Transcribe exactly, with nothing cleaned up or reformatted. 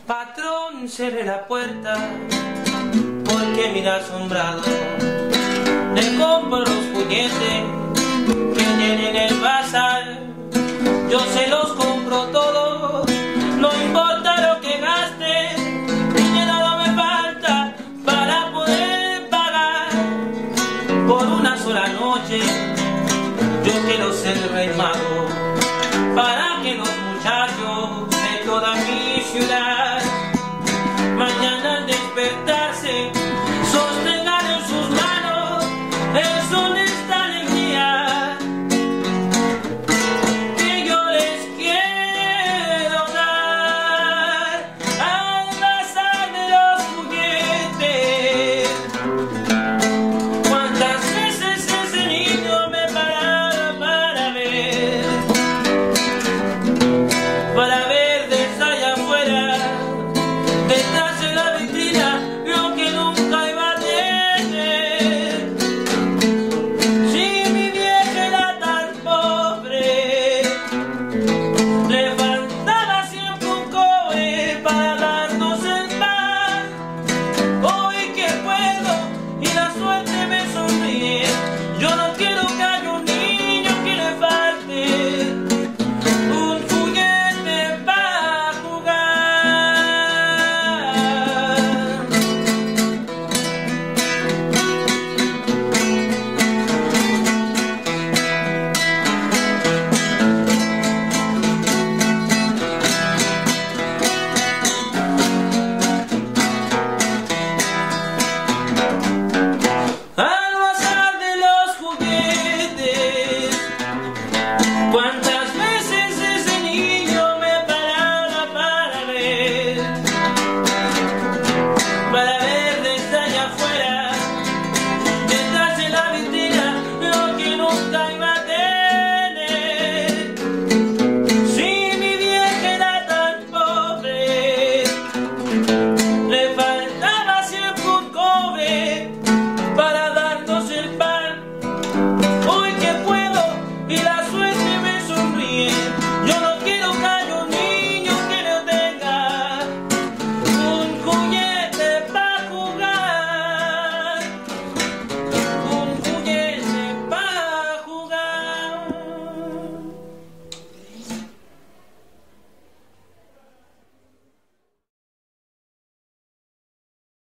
Patrón, cierre la puerta, porque mira asombrado. Le compro los puñetes que tiene en el bazar. Yo se los compro todos, no importa lo que gaste. Dinero no me falta para poder pagar por una sola noche. Yo quiero ser rey mago.